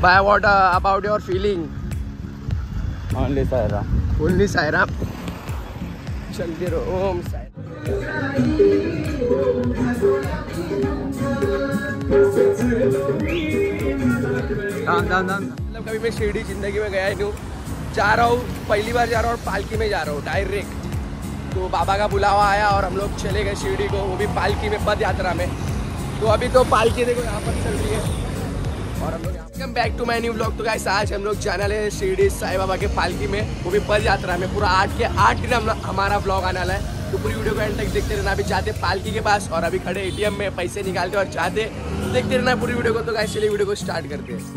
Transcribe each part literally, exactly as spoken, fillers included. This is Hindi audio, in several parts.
Bhai, what uh, about your feeling? Only Sairam. Only Sairam. चलते रहो ओम साई। मतलब कभी मैं शिरडी जिंदगी में गया ही नहीं हूँ, जा रहा हूँ, पहली बार जा रहा हूँ और पालकी में जा रहा हूँ डायरेक्ट। तो बाबा का बुलावा आया और हम लोग चले गए शिरडी को, वो भी पालकी में, पद यात्रा में। तो अभी तो पालकी देखो यहाँ पर चल रही है और हम लोग welcome back to my new vlog. तो गाइस आज हम लोग जाने वाले शिरडी साईं बाबा के पालकी में, वो भी पद यात्रा में। पूरा आठ के आठ दिन हम हमारा व्लॉग आने वाला है, तो पूरी वीडियो को एंड तक देखते रहना। अभी जाते पालकी के पास और अभी खड़े एटीएम में पैसे निकालते और जाते, देखते रहना पूरी वीडियो को। तो गाइस चलिए वीडियो को स्टार्ट करते हैं।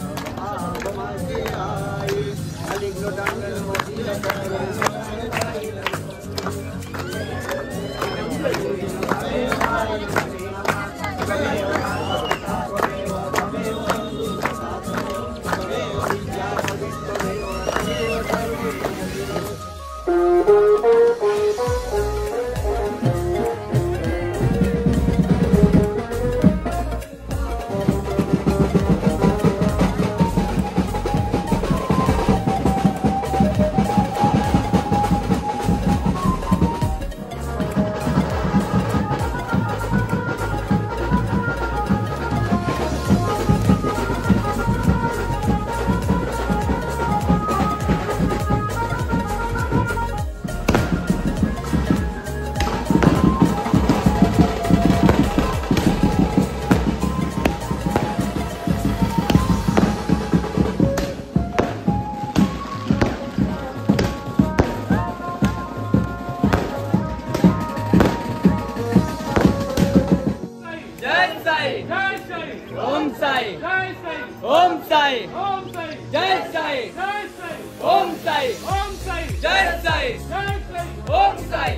ओम साई, ओम साई, जय साई, ओम साई, जय साई, ओम साई।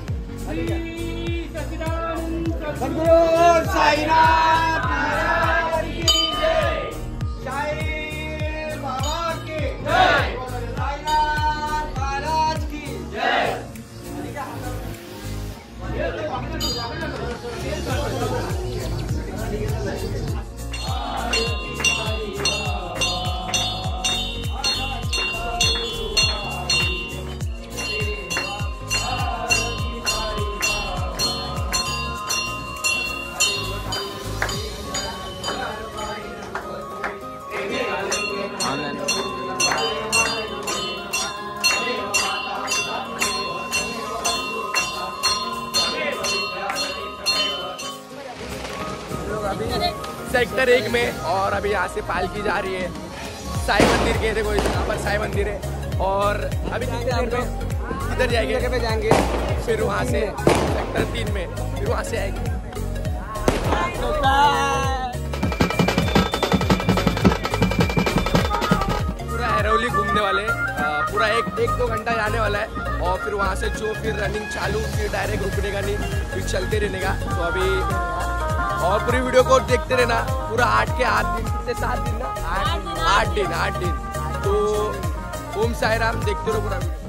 सद्गुरु साईनाथ महाराज की जय, साईं बाबा की जय, साईनाथ महाराज की जय। सेक्टर एक में और अभी यहाँ से पालकी जा रही है साईं मंदिर के। देखो यहाँ पर साईं मंदिर है और अभी इधर जाएंगे, जगह पे जाएंगे, फिर वहाँ से सेक्टर तीन में, फिर वहाँ से आएंगे। पूरा अरौली घूमने वाले, पूरा एक एक दो घंटा जाने वाला है और फिर वहाँ से जो फिर रनिंग चालू, फिर डायरेक्ट रुकने का नहीं, फिर चलते रहने का। तो अभी और पूरी वीडियो को देखते रहना। पूरा आठ के आठ दिन, कितने सात दिन ना, आठ दिन आठ दिन। तो ओम साई राम, देखते रहो पूरा वीडियो।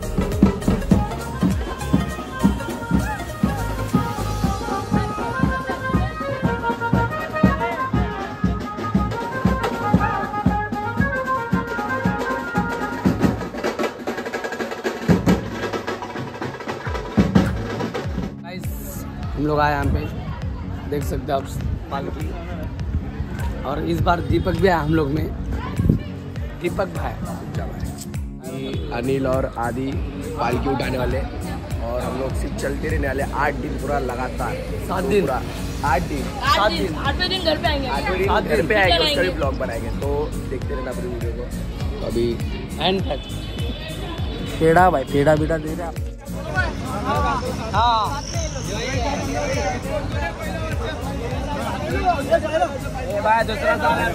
हम लोग आए यहाँ पे, देख सकते हो आप पालकी। और इस बार दीपक भी आया हम लोग में, दीपक भाई, अनिल और आदि पालकी उठाने वाले और हम लोग सिर्फ चलते रहने वाले आठ दिन पूरा लगातार। सात दिन पूरा आठ दिन सात दिन आठवें दिन घर पे आएंगे, आठवें दिन घर पे आएंगे, उसका भी ब्लॉग बनाएंगे। तो देखते रहना पूरी वीडियो को। तो अभी एंड तक पेड़ा भाई, पेड़ा बेड़ा दे रहे आप। हाँ भाई दूसरा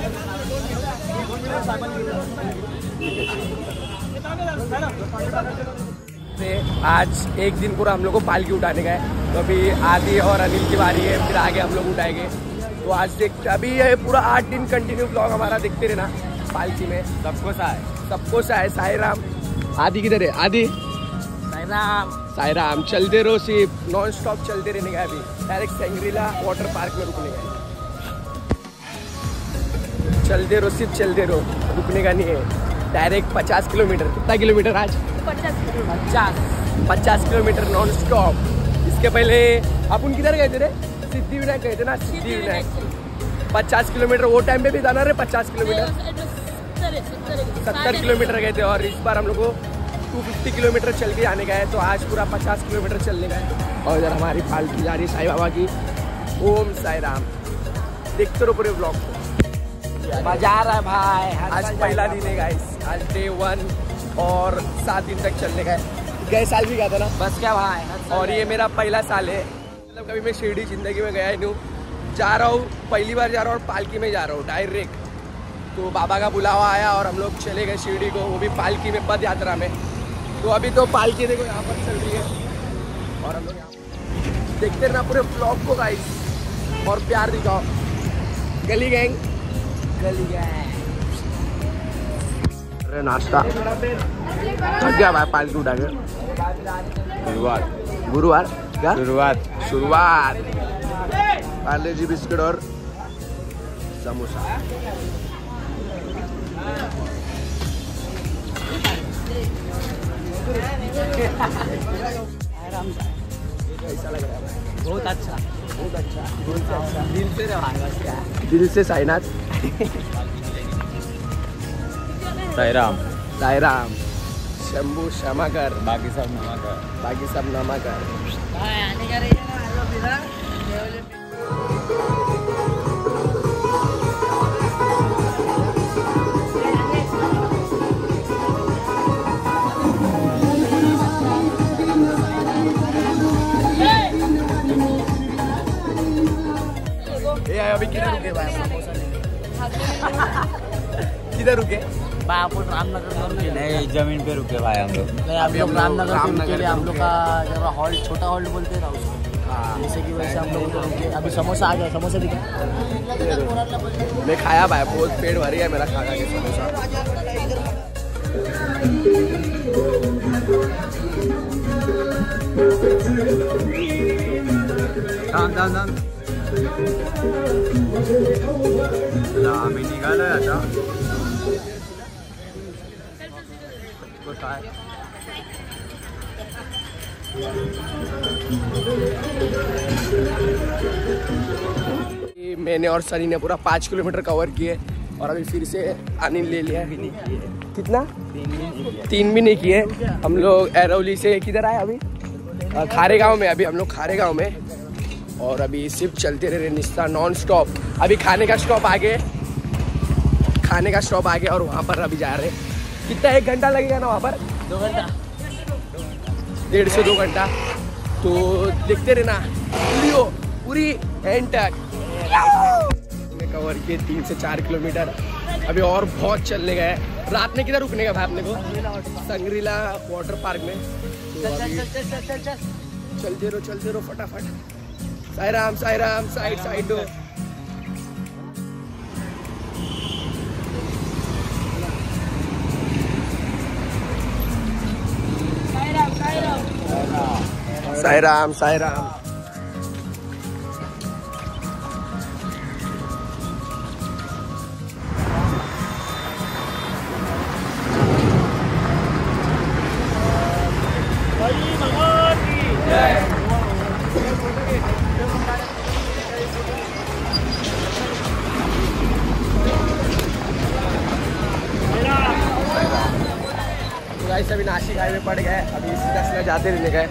आज एक दिन पूरा हम लोग को पालकी उठाने का है। तो अभी आदि और अनिल की बारी है, फिर आगे हम लोग उठाएंगे। तो आज देख, अभी ये पूरा आठ दिन कंटिन्यू ब्लॉग हमारा देखते रहना पालकी में। सबको साय, सबको साय, साई राम। आदि किधर है? आदि साई राम, साई राम। चलते रहो, सिर्फ नॉन स्टॉप चलते रहने का। अभी डायरेक्ट सेंग्रीला वाटर पार्क में रुकने का। चलते रहो, सिर्फ चलते रहो, रुकने का नहीं है। डायरेक्ट पचास किलोमीटर। कितना किलोमीटर आज? पचास पचास पचास किलोमीटर नॉन स्टॉप। इसके पहले अपन किधर गए थे रे? सिद्धि विनायक गए थे ना, सिद्धि विनायक। पचास किलोमीटर वो टाइम पे भी था ना रे, पचास किलोमीटर सत्तर किलोमीटर गए थे। और इस बार हम लोग को दो सौ पचास किलोमीटर चल के आने का है, तो आज पूरा पचास किलोमीटर चलने का है। और इधर हमारी पालकी जा रही है साईं बाबा की। ओम साई राम। देखते रहो पूरे ब्लॉग को। मजा आ रहा है भाई। आज पहला दिन है गाइस, आज डे वन और सात दिन तक चलने का है। गए साल भी गया था ना, बस क्या भाई। और ये मेरा पहला साल है। मतलब कभी मैं शिरडी जिंदगी में गया ही नहीं, जा रहा हूँ, पहली बार जा रहा हूँ और पालकी में जा रहा हूँ डायरेक्ट। तो बाबा का बुलावा आया और हम लोग चले गए शिरडी को, वो भी पालकी में, पद यात्रा में। तो अभी तो पालकी देखो यहाँ पर चल रही है और हम लोग यहाँ देखते रहना पूरे ब्लॉग को गाइस, और प्यार दिखाओ। गली गैंग, गली गए। अरे नाश्ता थक गया भाई पालकी उठा के। गुरुवार गुरुवार क्या शुरुआत शुरुआत। पार्ले जी बिस्किट और समोसा। कैसा लग रहा है? बहुत अच्छा, बहुत अच्छा, बहुत अच्छा। दिल से रहा बस क्या। दिल से साईनाथ। साईं राम। साई राम। शंभू क्षमा कर, बाकी सब नमक बाकी सब नमा कर। आने का रही है ना, हेलो बिरा। अभी किधर रुके भाई? किधर रुके? बापुर रामनगर में रुके। नहीं, जमीन पे रुके भाई हम लोग। नहीं, हम लोग रामनगर पे रुके लिए। हम लोग का जगह हॉल्ट, छोटा हॉल्ट बोलते हैं ना उसको। हाँ, जैसे कि वैसे हम लोग तो रुके। अभी समोसा आ गया, समोसा दिखा। मैं खाया भाई, बहुत पेट भर गया मेरा खा खा के समोसा। थांब थांब थांब आम्ही निघालोय आता. मैंने और सनी ने पूरा पाँच किलोमीटर कवर किए और अभी फिर से आनंद ले लिया. कितना? तीन भी नहीं किए. हम लोग एरौली से किधर आए अभी? खारे गांव में. अभी हम लोग खारे गांव में और अभी सिर्फ चलते रहे निस्ता नॉन स्टॉप. अभी खाने का स्टॉप आगे, खाने का स्टॉप आगे और वहाँ पर अभी जा रहे. कितना एक घंटा लगेगा ना वहाँ पर? दो घंटा डेढ़ से दो घंटा. तो देखते रहना वीडियो पूरी एंड तक. कवर किए तीन से चार किलोमीटर. अभी और बहुत चलने गए. रात में किधर रुकने का भाई अपने को? संग्रीला वाटर पार्क में. तो चल चल चल चल चल चल चलते रहो चलते रहो फटाफट. साई राम साई राम. साइड साइड दो. साई राम साई राम. गाइस अभी नासिक हाईवे पड़ गए. अभी सीधा सीधा जाते रहने गए.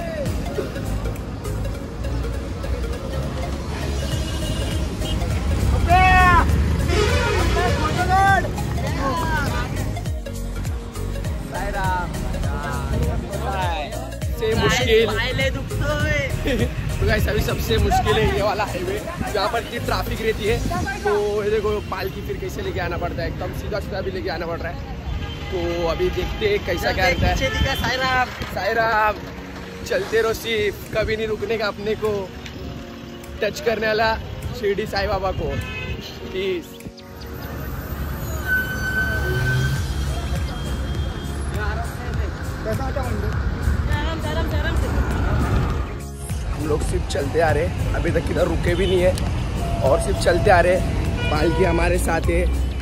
सबसे मुश्किल तो गाइस अभी सबसे मुश्किल है ये वाला हाईवे. जहाँ पर इतनी ट्रैफिक रहती है. तो ये देखो पालकी फिर कैसे लेके आना पड़ता है. एकदम सीधा सीधा भी लेके आना पड़ रहा है. तो अभी देखते हैं कैसा क्या रहता है. साई राम साई राम. चलते रहो सिर्फ, कभी नहीं रुकने का अपने को. टच करने वाला शिरडी साईं बाबा को प्लीज. हम लोग सिर्फ चलते आ रहे. अभी तक किधर रुके भी नहीं है और सिर्फ चलते आ रहे. पालकी हमारे साथ है.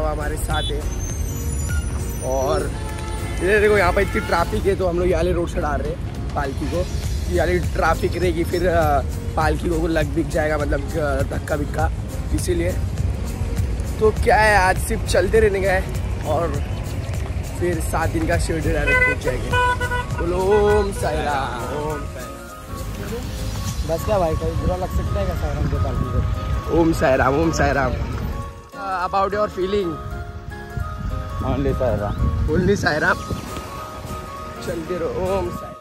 बाबा हमारे साथ है। और ये देखो यहाँ पर इतनी ट्रैफिक है, तो हम लोग ये वाले रोड से डाल रहे हैं पालकी को। ये वाली ट्रैफिक रहेगी, फिर पालकी को लग बिक जाएगा, मतलब धक्का बिक्का, इसीलिए। तो क्या है, आज सिर्फ चलते रहने का है और फिर सात दिन का शिरडी डायरेक्ट पहुँच जाएंगे। बोलो ओम साई राम। ओम बस क्या भाई, कोई बुरा लग सकता है क्या साई राम के पालकी को? Om Sai Ram, Om Sai Ram. About your feeling? Only Sai Ram. Only Sai Ram. चलते रहो। ओम साई।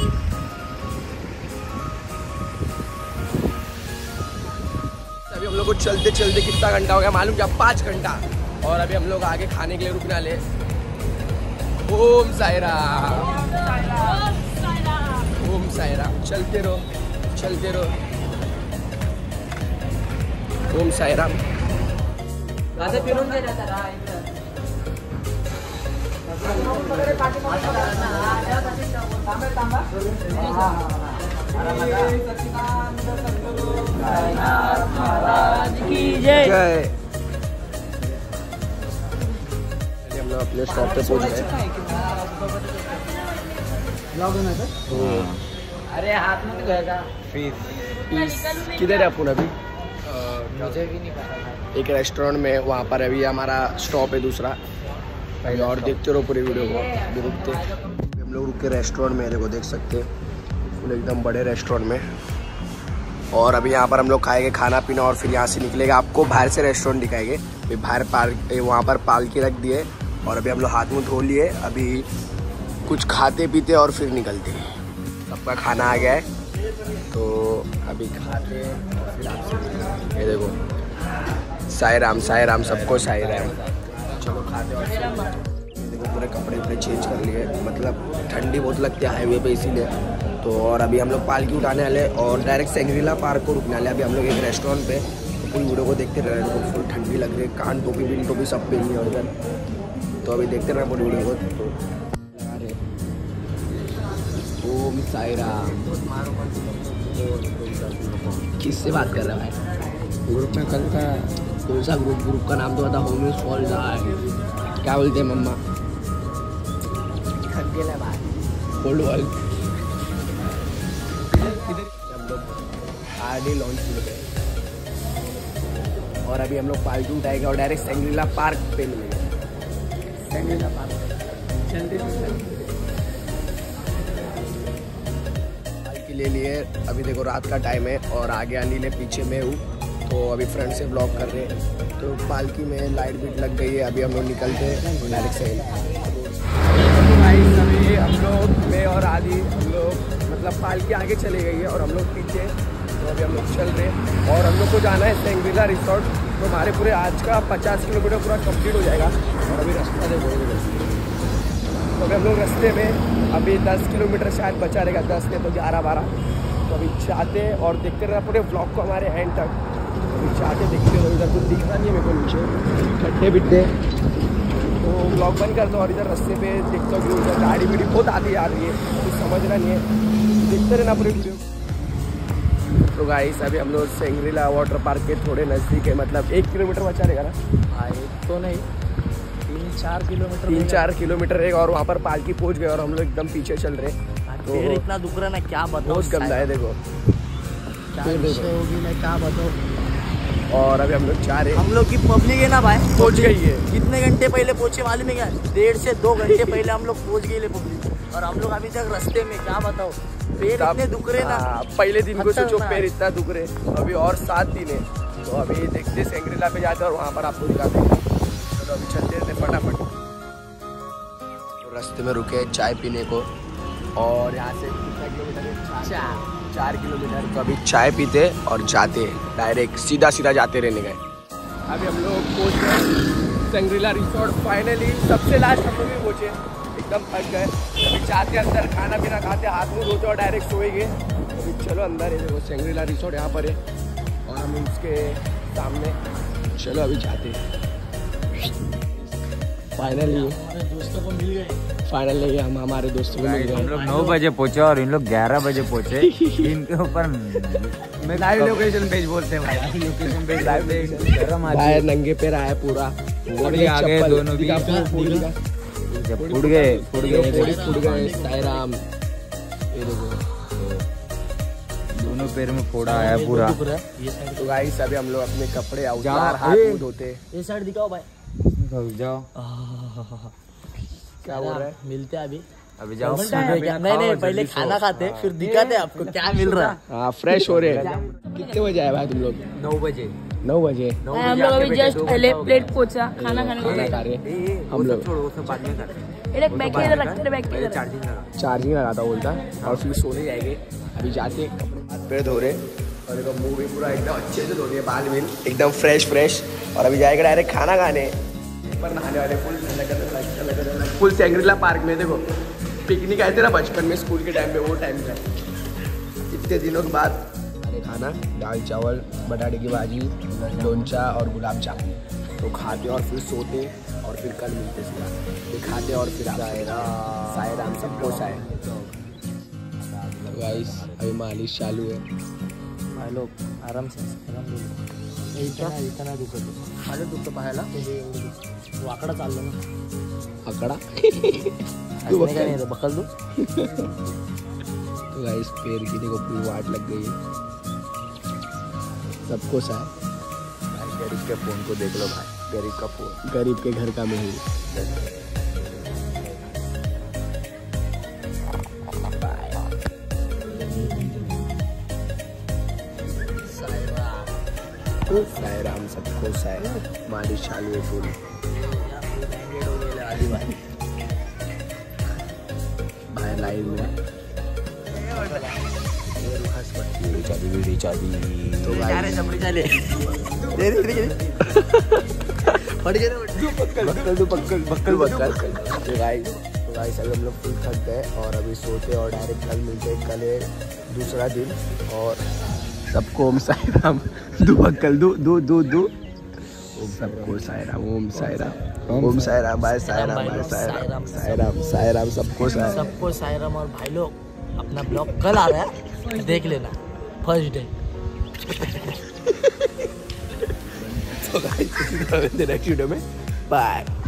अभी हम लोग को चलते चलते कितना घंटा हो गया मालूम क्या? पाँच घंटा। और अभी हम लोग आगे खाने के लिए रुकना ले। ओम साई राम, ओम साई राम। चलते रहो, चलते रहो। ओम साई राम। जय। हम लोग अपने स्टॉप पे पहुंच गए। अरे हाथ में नहीं गएगा। फीस किधर है अपन अभी? मुझे भी नहीं पता। एक रेस्टोरेंट में, वहाँ पर अभी हमारा स्टॉप है दूसरा। पहले और देखते रहो पूरी वीडियो को। अभी रुकते हम लोग रुक के रेस्टोरेंट में, देखो देख सकते हैं एकदम बड़े रेस्टोरेंट में। और अभी यहाँ पर हम लोग खाएंगे खाना पीना और फिर यहाँ से निकलेगा। आपको बाहर से रेस्टोरेंट दिखाएंगे। फिर बाहर पार्क, वहाँ पर पालकी रख दिए और अभी हम लोग हाथ मुँह धो लिए। अभी कुछ खाते पीते और फिर निकलते हैं। सबका खाना आ गया है, तो अभी खाते हैं और फिर आपसे मिलते। ये देखो साई राम, साई राम, सबको साई राम। चलो खाते और देखो पूरे कपड़े वपड़े चेंज कर लिए, मतलब ठंडी बहुत लगती है हाईवे पे, इसीलिए। तो और अभी हम लोग पालकी उठाने वाले और डायरेक्ट सेंग्रीला पार्क को रुकने वाले। अभी हम लोग एक रेस्टोरेंट पे, तो पूरी वीडियो को देखते रह रहे हैं। फुल ठंडी लग रही है, कान टोपी बिन टोपी सब पहनी है उधर। तो अभी देखते रहे पूरी वीडियो को। ओम साई राम। किससे बात कर रहा है भाई? ग्रुप में कल का कौन सा ग्रुप? ग्रुप का नाम तो बता। होम इज फॉल जाए। क्या बोलते हैं मम्मा? Cold world. हम लोग आरडी लॉन्च में गए और अभी हम लोग पालकी उठाएंगे और डायरेक्ट सेंग्रीला पार्क पे मिलेंगे। सेंग्रीला पार्क जल्दी पालकी ले लिए। अभी देखो रात का टाइम है और आगे अनिल है, पीछे मैं हूँ। तो अभी फ्रंट से ब्लॉक कर रहे हैं। तो पालकी में लाइट बीट लग गई है। अभी हम लोग निकलते हैं डायरेक्ट से। अभी हम लोग, मैं और आदि, हम लोग मतलब पालकी आगे चले गई है और हम लोग पीछे। तो अभी हम लोग चल रहे हैं और हम लोग को जाना है सेंग्रीला रिसोर्ट। तो हमारे पूरे आज का पचास किलोमीटर पूरा कंप्लीट हो जाएगा। और अभी रास्ता देखो, तो अभी हम लोग रास्ते में अभी दस किलोमीटर शायद बचा रहेगा, दस के तो ग्यारह बारह। तो अभी चाहते हैं और देखते रहना पूरे ब्लॉग को हमारे एंड तक। अभी चाहते देखते हो, इधर कुछ दिख रहा नहीं है मेरे को नीचे खड्डे बिड्डे, तो ब्लॉग बंद कर दो। और इधर रास्ते पे देखता हूँ कि उधर गाड़ी वीडी बहुत आती आ रही है, कुछ समझ रहा नहीं है। देखते रहना पूरी वीडियो। तो गाइस अभी हम लोग सेंग्रीला वाटर पार्क के थोड़े नज़दीक है, मतलब एक किलोमीटर बचा रहेगा ना? हाँ, एक तो नहीं, तीन चार किलोमीटर तीन चार किलोमीटर है। और वहाँ पर पालकी पहुँच गए और हम लोग एकदम पीछे चल रहे हैं। तो इतना दुख रहा ना, क्या बताओ। बहुत गंदा है देखो, क्या विषय होगी मैं क्या बताऊँ। और अभी हम लोग जा रहे हैं। हम लोग की पब्लिक है ना भाई, पहुँच गई है। कितने घंटे पहले पहुँचे मालूम है क्या? डेढ़ से दो घंटे पहले हम लोग पहुँच गए पब्लिक। और हम लोग अभी तक रास्ते में, क्या बताओ, पैर इतने दुख रहे ना। पहले दिन को सोचो पैर इतना दुख रहे, अभी और सात दिन है। तो अभी देखते सेंग्रीला पे जाते और वहाँ पर आपको दिखाते हैं। चलो अभी चलते रहते फटाफट। तो रास्ते में रुके चाय पीने को और यहाँ से कितना किलोमीटर है? चार चार किलोमीटर। तो अभी चाय पीते और जाते डायरेक्ट सीधा सीधा जाते रहने गए। अभी हम लोग पहुँच गए सेंग्रीला रिसोर्ट फाइनली। सबसे लास्ट हम लोग भी पहुँचे, एकदम थक गए। अभी जाते अंदर खाना पीना खाते, हाथ मुँह धोते और डायरेक्ट सोएंगे। अभी चलो अंदर है, देखो सेंग्रीला रिसोर्ट यहाँ पर है और हम इसके सामने। चलो अभी जाते हैं। फाइनली हमारे दोस्तों को मिल गए। फाइनली हम हमारे दोस्तों को मिल गए। हम लोग नौ बजे पहुंचे और इन लोग ग्यारह बजे पहुंचे। इनके ऊपर मैं लाइव लोकेशन पेज बोलते हैं लाइव लोकेशन पे लाइव गरम आ बाहर नंगे पैर आए पूरा भी आ गए दोनों भी जब फुट गए फुट गए फुट गए साईराम। ये देखो दोनों पैर में फोड़ा आया पूरा। दुख रहा है ये साइड। तो गाइस अभी हम लोग अपने कपड़े जाओ, उतार हाथ ए। मुंह धोते। ये साइड दिखाओ भाई। जाओ क्या बोल रहा है? मिलते हैं अभी। अभी जाओ नहीं नहीं पहले खाना खाते फिर दिखाते आपको क्या मिल रहा है। हाँ फ्रेश हो रहे हैं। कितने बजे आए भाई तुम लोग? नौ बजे नौ बजे हम लोग अभी जस्ट पहले प्लेट पोचा खाना खाने को खाना गए। खा रहे हम लोग। एक बैग के इधर रखते बैग के इधर। चार्जिंग लगाता बोलता और फिर सोने जाएंगे। अभी जाते हाथ पैर धो रहे और देखो मुंह भी पूरा एकदम अच्छे से धो दिए, बाल भी एकदम फ्रेश फ्रेश। और अभी जाएगा डायरेक्ट खाना खाने पर नहाने वाले फुल फुल सैंग्रीला पार्क में। देखो पिकनिक आए थे ना बचपन में स्कूल के टाइम पे, वो टाइम पे इतने दिनों के बाद अरे खाना दाल चावल बटाटे की भाजी लोंचा और गुलाब जामुन। तो खाते और फिर सोते और फिर कल मिलते सीधा फिर खाते और फिर साईराम सबको साय। गाइस अभी मालिश चालू है। भाई लोग आराम से आराम से इतना इतना दुखत माझं दुखतं पाहायला तू आकडा चाललो ना अकड़ा तू बकल नहीं रे बकल दू। तो गाइस पैर की देखो पूरी वाट लग गई है सबको साय। भाई गरीब के फोन को देख लो भाई, गरीब का फोन, गरीब के घर का मेहू। साईराम सबको साय। मालिश चालू है पूरी। भाई लाइन में चाबी वीडी चाबी तो बक्कल दो बक्कल बक्कल बक्कल। तो गाइस तो गाइस अभी हम लोग फुल थक गए और अभी सोते और डायरेक्ट कल मिलते हैं। कल है दूसरा दिन और सबको ओम साईराम। दो बक्कल दो दो दो दो सबको साईराम। ओम साईराम ओम साईराम भाई साईराम भाई साईराम साईराम साईराम सबको साईराम सबको साईराम। और भाई लोग अपना ब्लॉग कल आ रहा है देख लेना फर्स्ट डे। तो गाइस नेक्स्ट वीडियो में बाय।